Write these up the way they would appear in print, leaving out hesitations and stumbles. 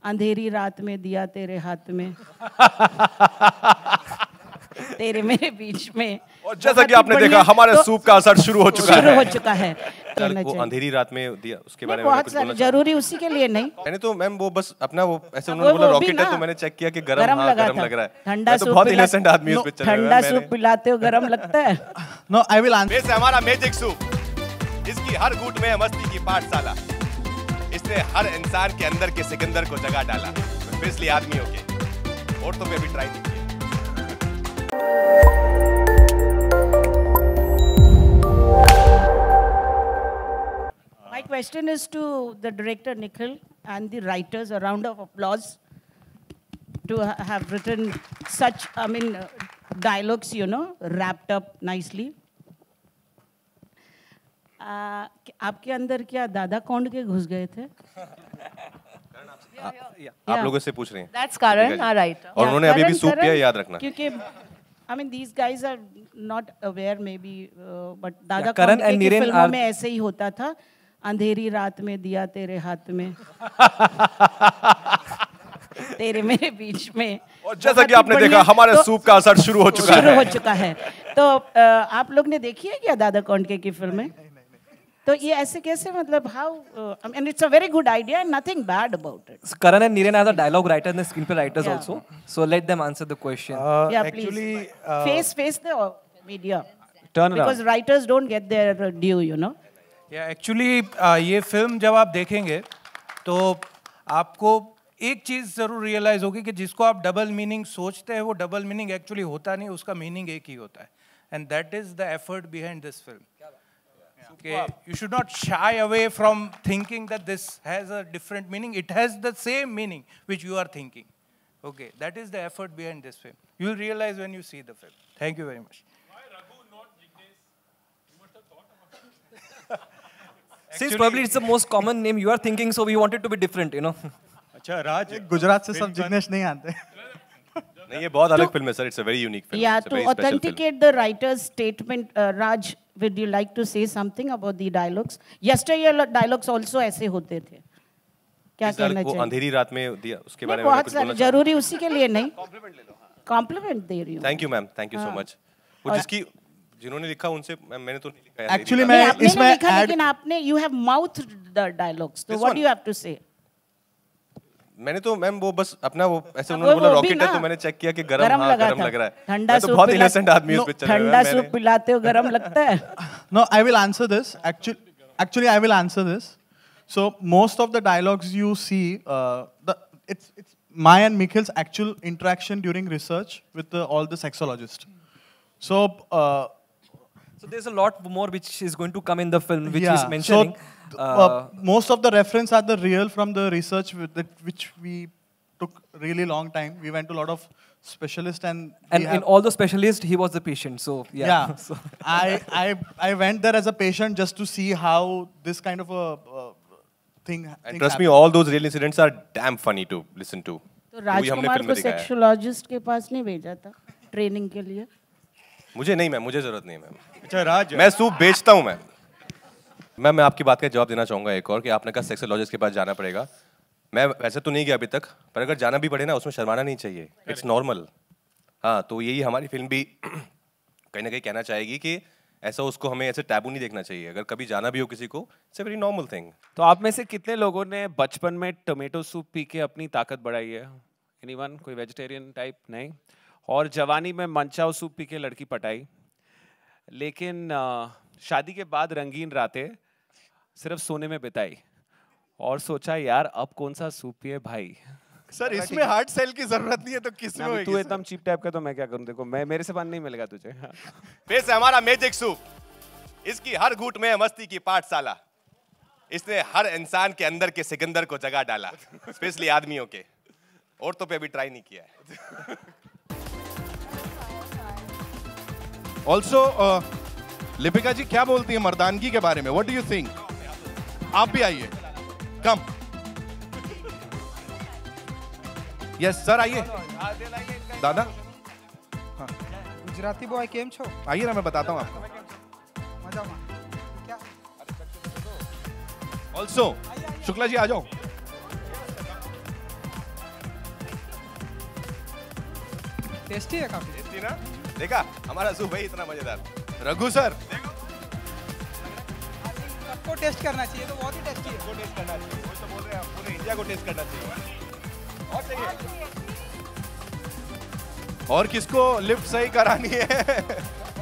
अंधेरी रात में दिया तेरे हाथ में तेरे मेरे बीच में। और जैसा कि आपने देखा हमारे सूप का असर शुरू हो चुका है। वो अंधेरी रात में दिया उसके बारे में कुछ बोलना जरूरी उसी के लिए नहीं। मैंने तो मैम वो बस अपना वो ऐसे उन्होंने बोला रॉकेट है तो मैंने चेक किया कि गरम लग रहा है। ठंडा सूप बहुत इनोसेंट आदमी उस पिक्चर में। ठंडा सूप पिलाते हो गरम लगता है। No I will answer. वैसे हमारा मैजिक सूप, इसकी हर घूंट में मस्ती की पाठशाला, इसने हर इंसान के अंदर के सिकंदर को जगा डाला, स्पेशली आदमियों के। और तो मैं भी ट्राई नहीं किया। My question is to the director Nikhil and the writers. A round of applause to have written such, dialogues, wrapped up nicely. आपके अंदर क्या दादा कौंड के घुस गए थे? आप लोगों से पूछ रहे हैं। That's Karan, our writer. और उन्होंने अभी भी सूप पिया, याद रखना। क्योंकि these guys are not aware maybe, but दादा कौंड के फिल्मों में ऐसे ही होता था। अंधेरी रात में दिया तेरे हाथ में तेरे मेरे बीच में। और जैसा कि आपने देखा हमारे सूप का असर शुरू हो चुका है। तो आप लोग ने देखी है क्या दादा कौंडके की फिल्में? तो ये ऐसे कैसे, मतलब how, and it's a very good idea and nothing bad about it. So Karan and Niren are the dialogue writer and the screenplay writers also. So let them answer the question. Yeah, please. Face the media. Turn around. Because writers don't get their due, actually ये film जब आप देखेंगे तो आपको एक चीज़ ज़रूर realise होगी कि जिसको आप डबल मीनिंग सोचते हैं वो डबल मीनिंग एक्चुअली होता नहीं, उसका मीनिंग एक ही होता है। And that is the effort behind this film. You should not shy away from thinking that this has a different meaning, it has the same meaning which you are thinking. Okay, that is the effort behind this film. You will realise when you see the film. Thank you very much. Since probably it's the most common name you are thinking, so we want it to be different, अच्छा राज, गुजरात से सब जिग्नेश नहीं आते। नहीं, ये बहुत अलग film है sir. It's a very unique film. Yeah, to authenticate the writer's statement, Raj, would you like to say something about the dialogues? Yesterday dialogues also ऐसे होते थे। क्या कहना चाहिए? वो अंधेरी रात में दिया उसके बारे में कुछ बोलना जरूरी उसी के लिए नहीं। कॉम्प्लीमेंट दे रही हूँ। Thank you ma'am, thank you so much. वो जिसकी जिन्होंने लिखा उनसे मैंने तो नहीं लिखा। एक्चुअली मैं इसमें लेकिन आपने you have mouthed the dialogues, so what do you have to say? मैंने तो मैम वो बस अपना वो ऐसे उन्होंने बोला रॉकेट है तो मैंने चेक किया कि गरम लग रहा है। ठंडा सूप, बहुत इनोसेंट आदमी उस पिक्चर में। ठंडा सूप पिलाते हो गरम लगता है। No, I will answer this. Actually, I will answer this. So most of the dialogues you see, it's my and Mikhil's actual interaction during research with all the sexologists. So there's a lot more which is going to come in the film, which is mentioning. So, most of the reference are the real from the research which we took really long time. We went to a lot of specialists and in all the specialists, he was the patient. So yeah. So I went there as a patient just to see how this kind of a thing. And trust me, all those real incidents are damn funny to listen to. तो राजकुमार को sexologist के पास नहीं भेजा था training के लिए? मुझे नहीं मैम, मुझे जरूरत नहीं है मैम। अच्छा राज, मैं सूप बेचता हूँ मैम। मैं आपकी बात का जवाब देना चाहूँगा एक और, कि आपने कहा सेक्सोलॉजिस्ट के पास जाना पड़ेगा। मैं वैसे तो नहीं गया अभी तक, पर अगर जाना भी पड़े ना उसमें शर्माना नहीं चाहिए। It's normal. हाँ, तो यही हमारी फिल्म भी कहीं ना कहीं कहना चाहेगी कि ऐसा उसको हमें ऐसे टैबू नहीं देखना चाहिए। अगर कभी जाना भी हो किसी को, it's a very normal thing. तो आप में से कितने लोगों ने बचपन में टोमेटो सूप पी के अपनी ताकत बढ़ाई है? एनीवन? कोई वेजिटेरियन टाइप? नहीं। और जवानी में मंचाओ सूप पी के लड़की पटाई, लेकिन शादी के बाद रंगीन रातें सिर्फ सोने में बिताई और सोचा यार अब कौन सा सूप पिए भाई। सर इसमें हार्ड सेल की जरूरत नहीं है तो किसमें होगी? तू एकदम चीप टाइप का, तो मैं क्या करूं? देखो मेरे से पान नहीं मिलेगा तुझे। वैसे हमारा मैजिक सूप, इसकी हर घूंट में मस्ती की पाठशाला, इसने हर इंसान के अंदर के सिकंदर को जगा डाला, स्पेशली आदमियों के। और तो पे भी ट्राई नहीं किया है। ऑल्सो लिपिका जी क्या बोलती है मर्दानगी के बारे में? What do you think? आप भी आइए, कम। यस सर, आइए। दादा गुजराती बॉय केम छो? आइए ना, मैं बताता हूँ आपको। ऑल्सो शुक्ला जी आ जाओ। टेस्टी है काफी। टेस्टी ना? देखा हमारा सूप भाई इतना मजेदार। रघु सर सबको टेस्ट करना चाहिए, तो बहुत ही टेस्टी है। सबको टेस्ट करना चाहिए, वो तो बोल रहे हैं पूरे इंडिया को टेस्ट करना चाहिए। और चाहिए और किसको लिफ्ट सही करानी है?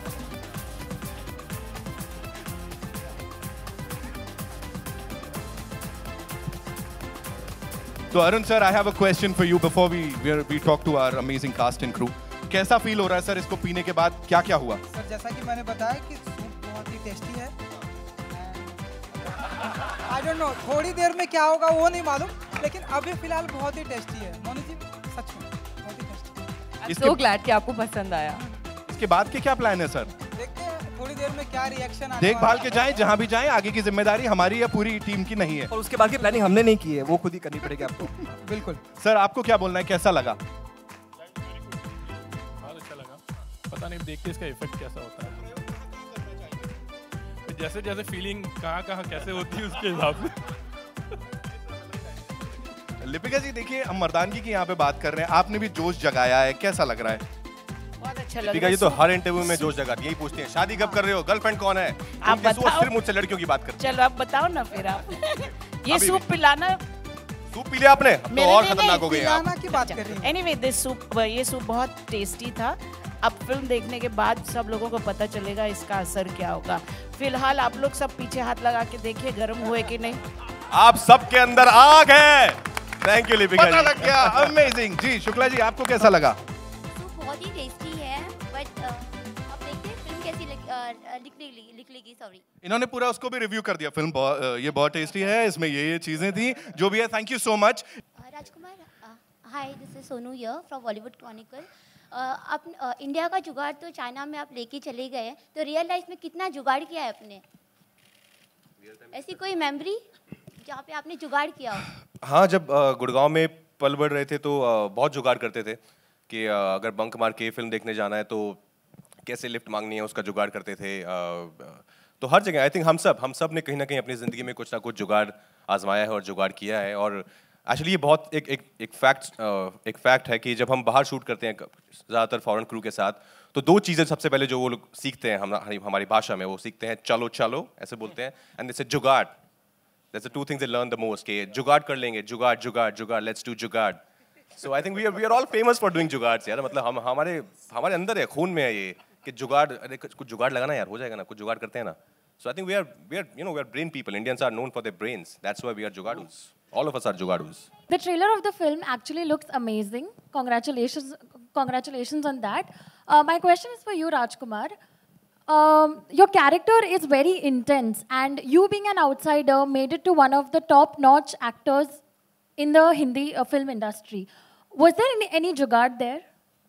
तो Arun sir, I have a question for you before we talk to our amazing cast and crew. कैसा फील हो रहा है सर इसको पीने के बाद? क्या क्या हुआ? सर जैसा कि मैंने बताया कि सूप बहुत ही टेस्टी है। आई डोंट नो थोड़ी देर में क्या होगा वो नहीं मालूम, लेकिन अभी फिलहाल बहुत ही टेस्टी है। मोनू जी सच में बहुत ही टेस्टी। सो ग्लैड कि आपको पसंद आया। इसके बाद के क्या प्लान है सर? देखते हैं थोड़ी देर में क्या रिएक्शन आने देखभाल के जाएं, जहां भी जाएं, आगे की जिम्मेदारी हमारी या पूरी टीम की नहीं है। और उसके बाद की प्लानिंग हमने नहीं की है, वो खुद ही करनी पड़ेगी आपको। बिल्कुल। सर आपको क्या बोलना है, कैसा लगा? बहुत अच्छा लगा। पता नहीं देख के इसका इफेक्ट कैसा होता है, जैसे जैसे फीलिंग कहाँ कहाँ कैसे होती है उसके हिसाब से। लिपिका जी देखिए, हम मर्दानगी की यहाँ पे बात कर रहे हैं, आपने भी जोश जगाया है, कैसा लग रहा है? बहुत अच्छा लग लिपिका रहा जी है। तो हर इंटरव्यू में जोश जगाती है, यही पूछती हैं शादी कब कर रहे हो, गर्लफ्रेंड कौन है? आप बताओ। सिर्फ मुझसे लड़कियों की बात करते चलो आप बताओ ना फिर आप। ये अभी सूप पिलाना। सूप पी लिया आपने? अब तो और खतरनाक हो गई आप। पिलाना की बात कर रही हैं। एनीवे ये सूप बहुत टेस्टी था। अब फिल्म देखने के बाद सब लोगों को पता चलेगा इसका असर क्या होगा। फिलहाल आप लोग सब पीछे हाथ लगा के देखिए गर्म हुए कि नहीं। आप सबके अंदर आग है। थैंक यू लिपिका पता जी। लग गया, अमेजिंग। जी शुक्ला जी आपको कैसा लगा? सूप बहुत ही टेस्टी है, बट अब देखते हैं फिल्म कैसी निकलेगी। सॉरी, इन्होंने पूरा उसको भी रिव्यू कर दिया। फिल्म ये बहुत टेस्टी है, इसमें ये चीजें थी, जो भी है। Thank you so much. Rajkumar, hi, this is Sonu here from Bollywood Chronicle. आप इंडिया का जुगाड़ तो चाइना में आप लेके चले गए, तो रियल लाइफ में कितना जुगाड़ किया है आपने? ऐसी कोई मेमोरी जहाँ पे आपने जुगाड़ किया हो? हाँ, जब गुड़गांव में पल बढ़ रहे थे तो बहुत जुगाड़ करते थे कि अगर बंक मार के फिल्म देखने जाना है तो कैसे लिफ्ट मांगनी है, उसका जुगाड़ करते थे। तो हर जगह आई थिंक हम सब ने कहीं ना कहीं अपनी ज़िंदगी में कुछ ना कुछ जुगाड़ आजमाया है और जुगाड़ किया है। और एक्चुअली ये बहुत एक फैक्ट है कि जब हम बाहर शूट करते हैं ज़्यादातर फॉरेन क्रू के साथ, तो दो चीज़ें सबसे पहले जो वो लोग सीखते हैं हमारी भाषा में, वो सीखते हैं चलो चलो ऐसे बोलते हैं, एंड जैसे जुगाड़। That's the two things they learn the most. कि जुगाड़ कर लेंगे, जुगाड़, let's do जुगाड़. So I think we are all famous for doing जुगाड़ यार। मतलब हमारे अंदर है, खून में है ये कि जुगाड़, अरे कुछ जुगाड़ लगाना यार, हो जाएगा ना, कुछ जुगाड़ करते हैं ना। So I think we are brain people. Indians are known for their brains. That's why we are जुगाड़ूs. All of us are जुगाड़ूs. The trailer of the film actually looks amazing. Congratulations on that. My question is for you, Rajkumar. Your character is very intense, and you being an outsider made it to one of the top-notch actors in the Hindi film industry. Was there any jugaad there?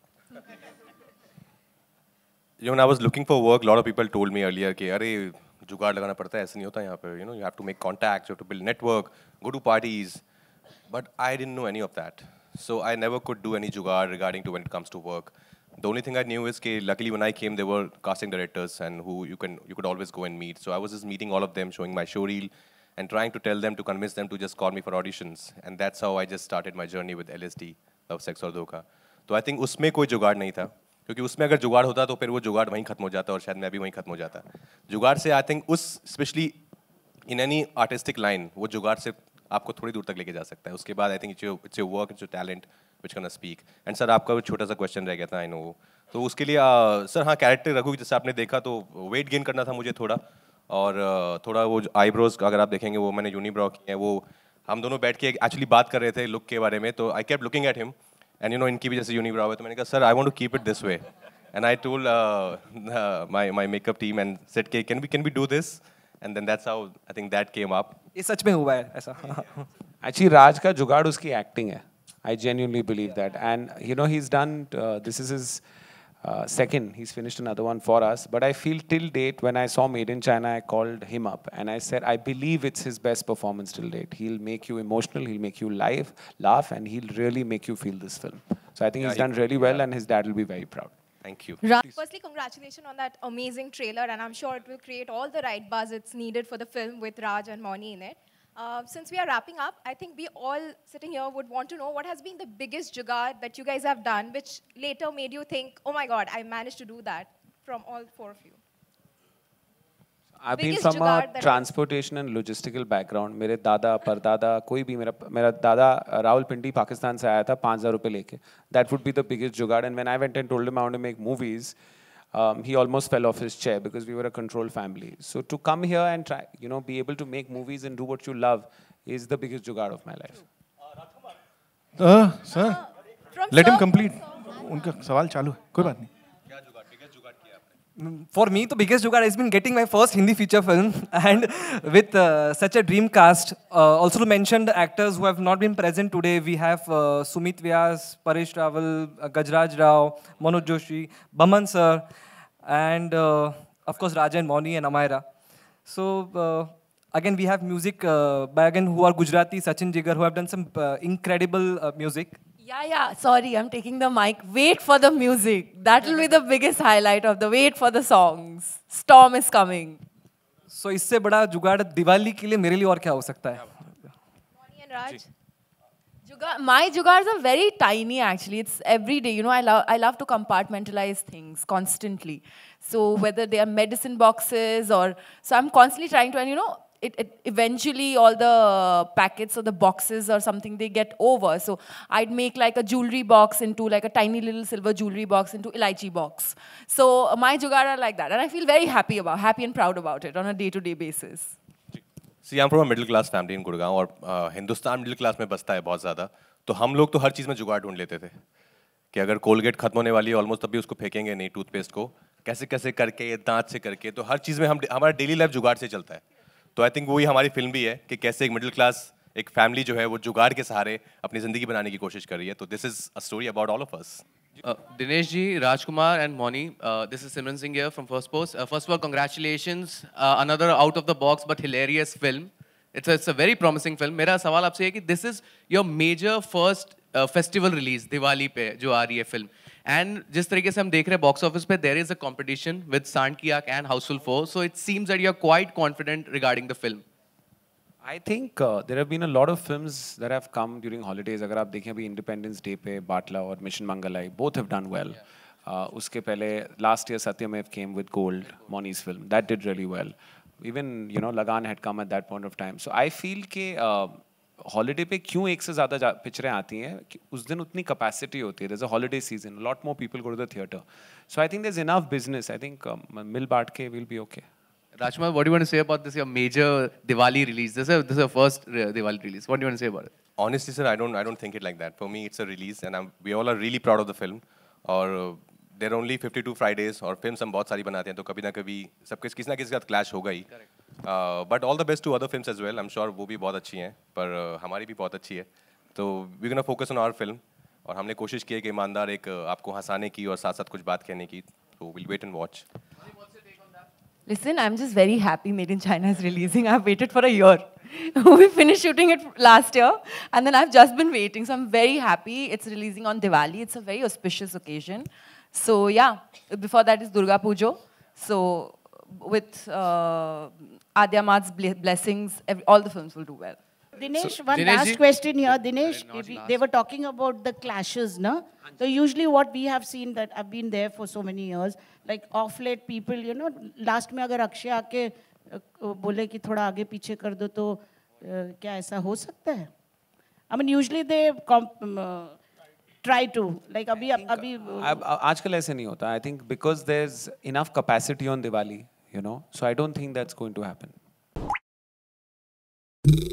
When I was looking for work, a lot of people told me earlier कि अरे जुगाड़ लगाना पड़ता है, ऐसे नहीं होता यहाँ पे. You have to make contacts, you have to build network, go to parties. But I didn't know any of that. So I never could do any jugaad regarding to when it comes to work. The only thing I knew is that luckily when I came, there were casting directors and who you could always go and meet. So I was just meeting all of them, showing my show reel, and trying to tell them, to convince them to just call me for auditions. And that's how I just started my journey with LSD, Love, Sex और धोखा. तो I think उसमें कोई जुगाड़ नहीं था, क्योंकि उसमें अगर जुगाड़ होता तो फिर वो जुगाड़ वहीं खत्म हो जाता और शायद मैं भी वहीं खत्म हो जाता. जुगाड़ से I think specially in any artistic line, वो जुगाड़ से आपको थोड़ी दूर तक लेके जा सकता है. उसके बाद I think it's your work, it's your talent which gonna speak. And sir आपका वो छोटा सा क्वेश्चन रह गया था, I know. तो उसके लिए सर हाँ, कैरेक्टर रघु जैसे आपने देखा तो वेट गेन करना था मुझे थोड़ा, और थोड़ा वो आईब्रोज अगर आप देखेंगे वो मैंने यूनिब्रो किए हैं. वो हम दोनों बैठ के एक्चुअली बात कर रहे थे लुक के बारे में, तो I kept looking at him and इनकी भी जैसे यूनिब्रो है, तो मैंने कहा sir I want to keep it this way, and I told my makeup team and said के can we do this, and then that's how I think that came up. ये सच में हुआ है ऐसा? Actually, Raj का जुगाड़ उसकी एक्टिंग है. I genuinely believe that, and he's done. This is his second. He's finished another one for us. But I feel till date, when I saw Made in China, I called him up and I said, I believe it's his best performance till date. He'll make you emotional. He'll make you laugh, and he'll really make you feel this film. So I think he's done really well, and his dad will be very proud. Thank you. Firstly, congratulations on that amazing trailer, and I'm sure it will create all the right buzz it's needed for the film with Raj and Moni in it. Since we are wrapping up, I think we all sitting here would want to know what has been the biggest jugaad that you guys have done, which later made you think, oh my God, I managed to do that, from all four of you. I've been Biggest from a जुगाड़ that- transportation and logistical background. मेरे दादा परदादा कोई भी मेरा दादा रावलपिंडी पाकिस्तान से आया था 5,000 रुपए लेके. That would be the biggest जुगाड़. And when I went and told him I want to make movies, he almost fell off his chair because we were a controlled family. So to come here and try, be able to make movies and do what you love is the biggest jugaad of my life. Sir, let him complete. उनका सवाल चालू है, कोई बात नहीं. For me, the biggest jugaad has been getting my first Hindi feature film, and with such a dream cast. Also to mention the actors who have not been present today, we have Sumit Vyas, Paresh Rawal, Gajraj Rao, Manoj Joshi, Baman sir, and of course Raja and Moni and Amaira. So again, we have music by again who are Gujarati, Sachin Jigar, who have done some incredible music. Yeah, sorry, I'm taking the mic. Wait for the music. That will be the biggest highlight of the wait for the songs. Storm is coming. So इससे बड़ा जुगाड़ दिवाली के लिए मेरे लिए और क्या हो सकता है? Moni and Raj? My jugads are very tiny actually. It's every day. I love to compartmentalize things constantly. So whether they are medicine boxes so I'm constantly trying to, and it eventually all the packets or the boxes or something, they get over. So I'd make like a jewelry box into like a tiny little silver jewelry box into elaichi box. So my jugaad are like that. And I feel very happy and proud about it on a day-to-day basis. See, I'm from a middle class family in Gurgaon और Hindustan middle class में बसता है बहुत ज़्यादा. तो हम लोग तो हर चीज़ में जुगाड़ ढूंढ लेते थे कि अगर कोलगेट खत्म होने वाली है ऑलमोस्ट तभी उसको फेंकेंगे नहीं टूथपेस्ट को कैसे कैसे करके दांत से करके. तो हर चीज़ में हमारा डेली लाइफ जुगाड़ से चलता है. तो आई थिंक वही हमारी फिल्म भी है कि कैसे एक मिडिल क्लास एक फैमिली जो है वो जुगाड़ के सहारे अपनी ज़िंदगी बनाने की कोशिश कर रही है. तो this is a story about all of us. Dinesh ji, Rajkumar and Moni, this is Simran Singh here from First Post. First of all, congratulations. Another out of the box but hilarious film. It's a very promising film. मेरा सवाल आपसे है कि this is your major first festival release, Diwali पे जो आ रही है film. And जिस तरीके से हम देख रहे हैं box office पे, there is a competition with Sant Ki Aankh and Houseful 4. So it seems that you're quite confident regarding the film. I think there have been a lot of films that have come during holidays. अगर आप देखें अभी Independence Day पे बाटला और Mission Mangalai, both have done well. उसके पहले last year Satyamev came with Gold, Moni's film. That did really well. Even Lagan had come at that point of time. So I feel कि holiday पे क्यों एक से ज़्यादा पिक्चरें आती हैं कि उस दिन उतनी capacity होती है. There's a holiday season. A lot more people go to the theatre. So I think there's enough business. I think मिल बांट के we'll be okay. Rajkumar, what do you want to say about this your major Diwali release? This is your first Diwali release. What do you want to say about it? Honestly, sir, I don't think it like that. For me, it's a release, and we all are really proud of the film. और there are only 52 Fridays, और films हम बहुत सारी बनाते हैं, तो कभी ना कभी सबके किसी ना किसी के साथ clash होगा ही. But all the best to other films as well. I'm sure वो भी बहुत अच्छी हैं, पर हमारी भी बहुत अच्छी है. तो we're gonna focus on our film. और हमने कोशिश की है कि ईमानदार एक आपको हंसाने की और साथ-साथ कुछ बात कहने की. So we'll wait and watch. Listen, I'm just very happy Made in China is releasing. I've waited for a year. We finished shooting it last year, and then I've just been waiting. So I'm very happy. It's releasing on Diwali. It's a very auspicious occasion. So yeah, before that is Durga Pujo. So with Adya Maat's blessings, all the films will do well. Dinesh, one last question here. Dinesh, they were talking about the clashes, no? So usually what we have seen, that I've been there for so many years, like off late people, last में अगर अक्षय आके बोले कि थोड़ा आगे पीछे कर दो तो क्या ऐसा हो सकता है? I mean, usually they try to, like अभी आजकल ऐसे नहीं होता. I think because there's enough capacity on Diwali, so I don't think that's going to happen.